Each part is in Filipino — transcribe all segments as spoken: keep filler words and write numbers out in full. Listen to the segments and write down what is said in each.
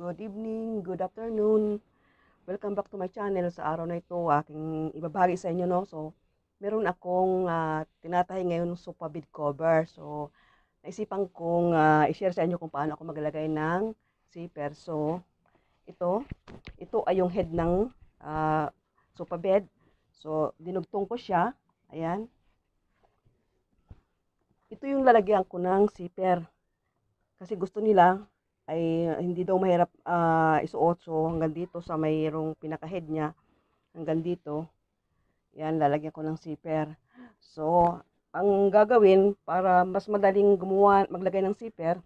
Good evening, good afternoon. Welcome back to my channel. Sa araw na ito, aking ibabahagi sa inyo, no? So, meron akong uh, tinatahi ngayon sofa bed cover. So, naisipan kong uh, i-share sa inyo kung paano ako maglalagay ng zipper. So, ito, ito ay yung head ng uh, sofa bed. So, dinugtong ko siya. Ayan. Ito yung lalagyan ko ng zipper. Kasi gusto nila ay hindi daw mahirap uh, isuot. So, hanggang dito sa mayroong pinaka-head niya, hanggang dito, yan, lalagyan ko ng zipper. So, ang gagawin para mas madaling gumawa, maglagay ng zipper,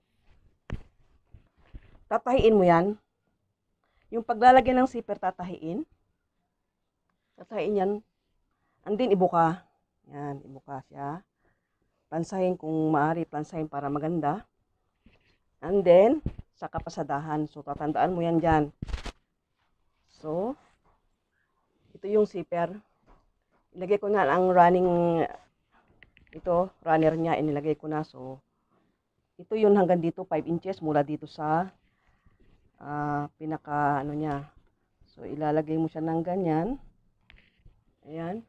tatahiin mo yan. Yung paglalagay ng zipper, tatahiin. Tatahiin yan. And then, ibuka. Yan, ibuka siya. Plansahin kung maaari, plansahin para maganda. And then, saka pasadahan. So, tatandaan mo yan dyan. So, ito yung zipper. Ilagay ko na ang running, ito, runner niya, inilagay ko na. So, ito yun hanggang dito, five inches mula dito sa uh, pinaka, ano niya. So, ilalagay mo siya ng ganyan. Ayan.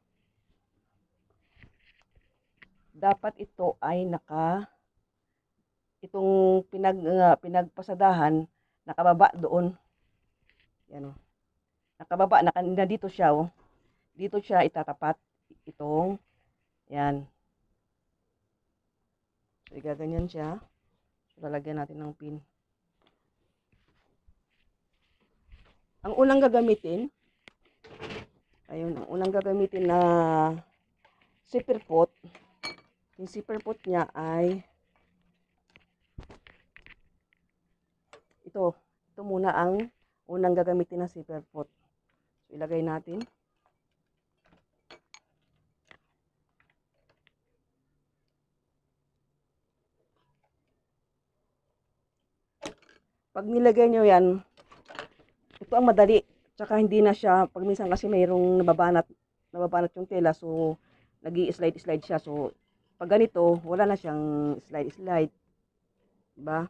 Dapat ito ay naka, itong pinag, uh, pinagpasadahan, nakababa doon. Yan o. Nakababa, naka, na dito siya o. Dito siya itatapat itong, yan. So, igaganyan siya. So, lalagyan natin ng pin. Ang unang gagamitin, ayun, ang unang gagamitin na zipper pot, yung zipper pot niya ay, ito, ito muna ang unang gagamitin na zipper pot. So, ilagay natin. Pag nilagay nyo yan, ito ang madali. Tsaka hindi na siya, pag minsan kasi mayroong nababanat, nababanat yung tela, so nag-i-slide-slide siya. So, pag ganito, wala na siyang slide-slide. Diba?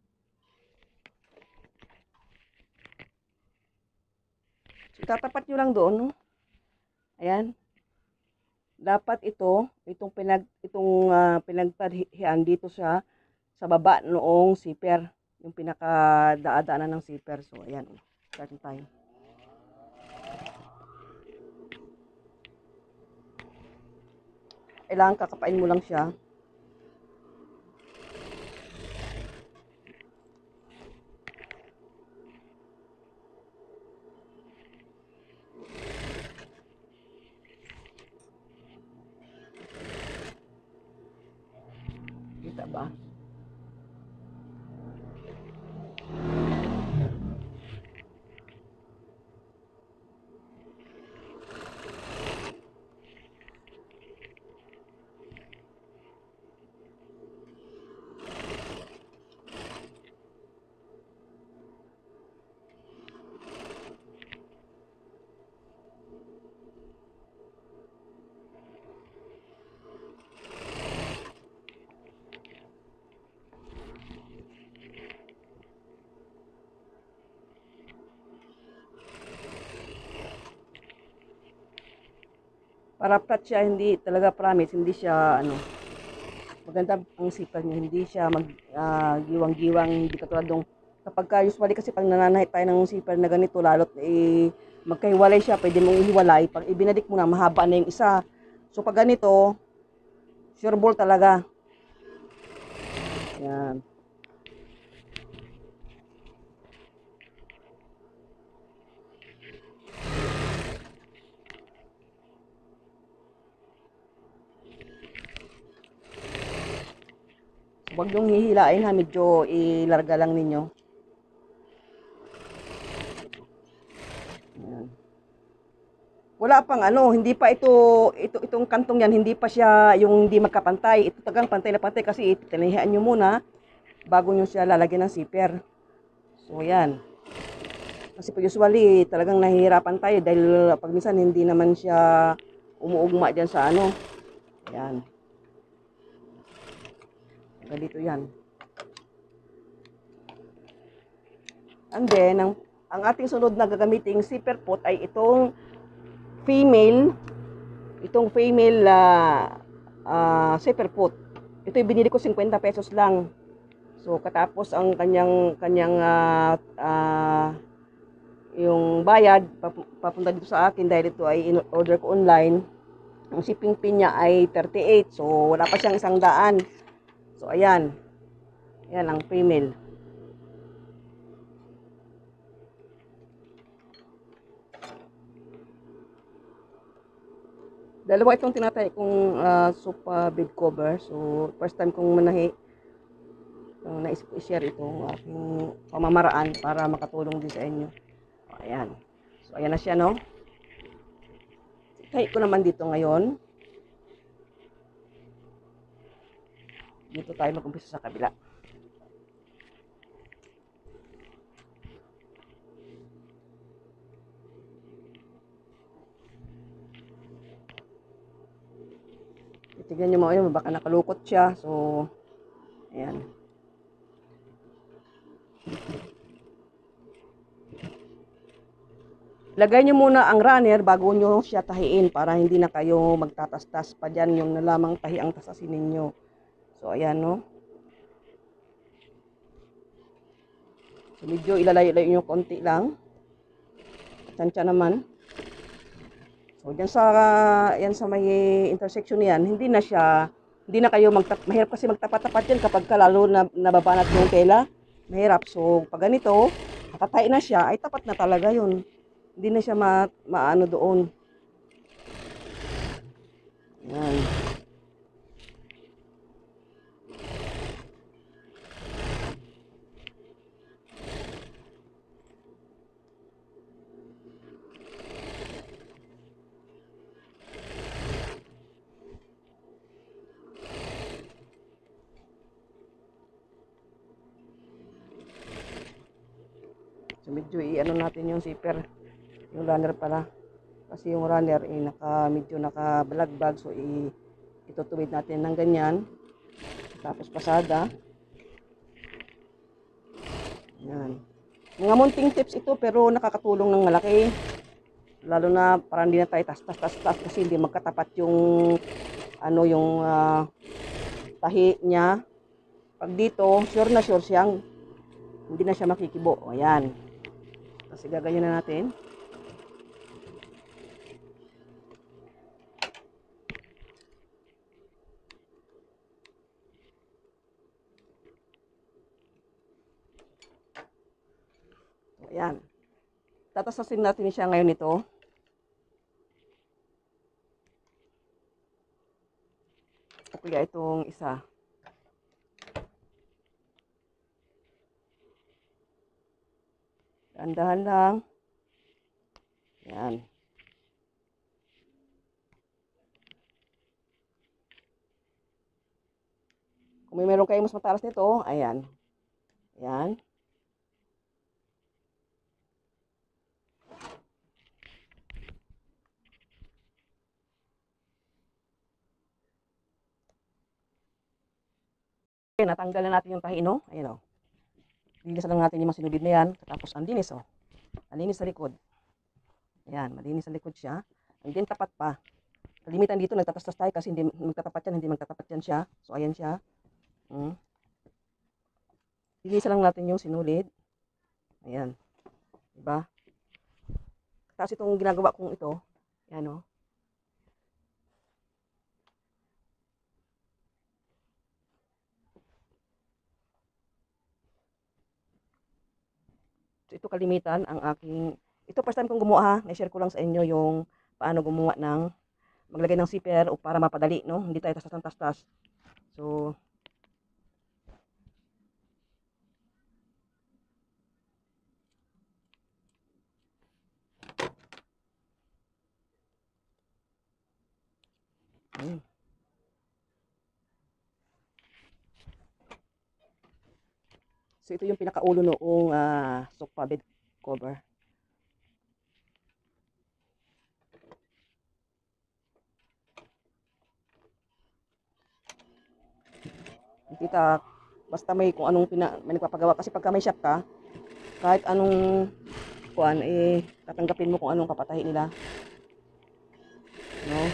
So, tatapat nyo lang doon, no? Ayan. Dapat ito, itong pinag, itong uh, pinagtadhian dito siya sa baba noong zipper. Yung pinaka-daadaanan ng zipper. So, ayan. Start tayo. Kailangan kakapain mo lang siya. Kita ba? Para flat siya, hindi talaga promise, hindi siya ano, maganda ang zipper niya, hindi siya mag uh, giwang-giwang, hindi katulad nung kapag ka, usually kasi pag nananahit tayo ng zipper na ganito, lalot eh, magkahiwalay siya, pwede mong ihiwalay, pag ibinadik mo na, mahaba na yung isa. So pag ganito, sure ball talaga. Yan. Huwag yung hihilain ha, medyo ilarga lang ninyo. Ayan. Wala pang ano, hindi pa ito, ito itong kantong yan, hindi pa siya yung hindi magkapantay. Ito tagang pantay na pantay kasi tinahian nyo muna bago nyo siya lalagyan ng zipper. So yan. Kasi usually talagang nahihirapan tayo dahil pag minsan hindi naman siya umuugma dyan sa ano. Ayan. Ganito yan. And then, ang, ang ating sunod na gagamiting zipper pot ay itong female, itong female uh, uh, zipper pot. Ito yung binili ko fifty pesos lang. So, katapos ang kanyang, kanyang uh, uh, yung bayad, papunta dito sa akin dahil ito ay in-order ko online. Ang shipping fee niya ay thirty-eight. So, wala pa siyang isang daan. So, ayan. Ayan ang female. Dalawa itong tinatay kong uh, sofa bed cover. So, first time kong manahi. Uh, na-share itong aking pamamaraan para makatulong din sa inyo. Ayan. So, ayan na siya, no? Tahi ko naman dito ngayon. Dito tayo mag-umpisa sa kabila. Tignan nyo mo yun, baka nakalukot siya. So, ayan. Lagay nyo muna ang runner bago nyo siya tahiin para hindi na kayo magtatastas pa dyan yung nalamang tahi ang tasasin ninyo. So, ayan, no? So, medyo ilalayo-layo nyo konti lang. Tansya naman. So, dyan sa, yan sa may intersection yan, hindi na siya, hindi na kayo magtap, mahirap kasi magtapat-tapat yan kapag ka lalo na nababanat yung tela. Mahirap. So, pag ganito, nakatay na siya, ay tapat na talaga yun. Hindi na siya ma, maano doon. Yan. So, medyo i-ano natin yung zipper. Yung runner pala. Kasi yung runner, eh, naka, medyo naka-balagbag. So, i, itutuwid natin ng ganyan. Tapos pasada. Yan. Mga munting tips ito, pero nakakatulong ng malaki. Lalo na, parang hindi na tayo tas-tas-tas-tas kasi hindi magkatapat yung, ano, yung uh, tahi niya. Pag dito, sure na sure siyang hindi na siya makikibo. O, ayan. Kasi gaganyan na natin. O, ayan. Tatasasin natin siya ngayon ito. O kaya itong isa. Dahan-dahan lang. Ayan. Kung may meron kayong mas matalas nito, ayan. Ayan. Okay, natanggal na natin yung tahi, no? Ayan, o. Linis lang natin yung mga sinubid na yan. Tapos, ang linis, o. Ang linis sa likod. Ayan, malinis sa likod siya. And then, tapat pa. Kalimitan dito, nagtatastas tayo kasi hindi magtatapat yan, hindi magtatapat yan siya. So, ayan siya. Hmm. Linisan lang natin yung sinulid. Ayan. Diba? Tapos itong ginagawa kong ito, ayan, o. So, ito kalimitan ang aking, ito first time kong gumawa ha, na-share ko lang sa inyo yung paano gumawa ng, maglagay ng zipper o para mapadali, no? Hindi tayo tastas-tastas. So, ayun. So, ito yung pinakaulo noong uh, sofa bed cover. Kita, basta may kung anong pina, may nagpapagawa. Kasi pagka may shop ka, Kahit anong kuan eh tatanggapin mo kung anong papatahi nila, no?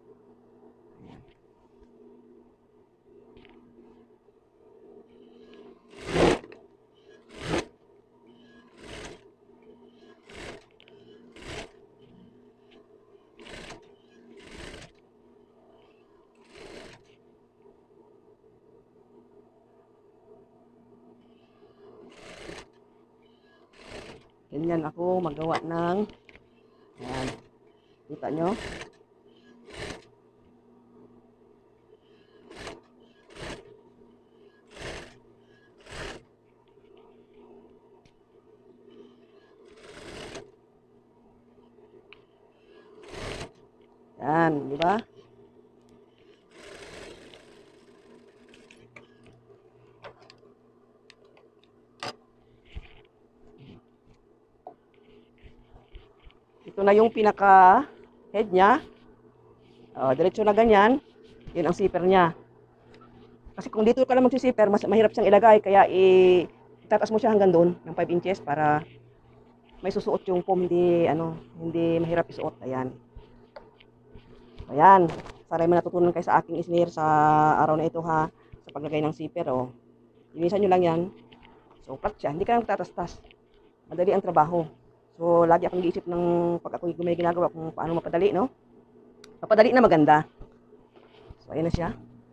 Ganyan ako magawa ng yan. Kita nyo? Yan, di ba? Ito na yung pinaka head niya. Oh, diretso na ganyan. Yun ang zipper niya. Kasi kung dito ka lang magsi-zipper, mas mahirap siyang ilagay. Kaya itataas mo siya hanggang doon ng five inches para may susuot yung foam, hindi, ano, hindi mahirap isuot. Ayan. Ayan. Sana may natutunan kayo sa aking isnir sa araw na ito ha. Sa paglagay ng zipper. Oh. Linisan nyo lang yan. So, flat siya. Hindi ka lang tatastas. Madali ang trabaho. So, lagi akong giisip ng pag ako may ginagawa kung paano mapadali, no? Mapadali na maganda. So, ayan na siya.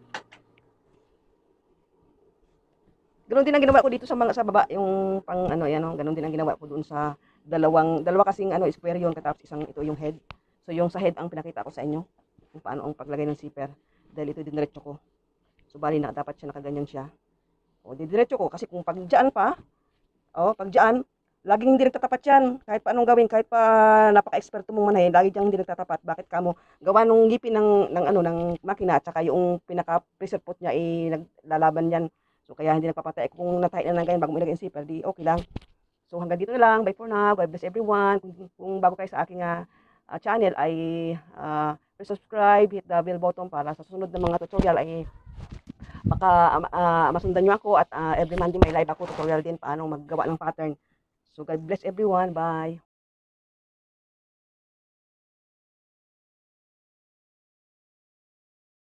Ganun din ang ginawa ko dito sa mga sa baba, yung pang ano, yan, no? Ganun din ang ginawa ko doon sa dalawang, dalawa kasing ano, square yun, katapos isang ito yung head. So, yung sa head ang pinakita ko sa inyo, kung paano ang paglagay ng zipper. Dahil ito diniretso ko. So, bali na, dapat siya nakaganyan siya. O, didiretso ko, kasi kung pag dyan pa, o, pag dyan, laging hindi nagtatapat yan. Kahit pa anong gawin, kahit pa napaka-eksperto mong manahin, lagi dyan hindi nagtatapat. Bakit ka mo gawa nung ngipin ng, ng, ano, ng makina, at saka yung pinaka-pressure pot niya, eh, naglalaban yan. So, kaya hindi nagpapatay. Kung natay na ng ganyan, bago mo ilagay yung zipper, di okay lang. So, hanggang dito na lang. Bye for now. God bless everyone. Kung, kung bago kayo sa aking uh, uh, channel, ay uh, subscribe, hit the bell button para sa susunod na mga tutorial ay baka uh, masundan nyo ako. At uh, every Monday may live ako tutorial din paano maggawa ng pattern. So, God bless everyone. Bye.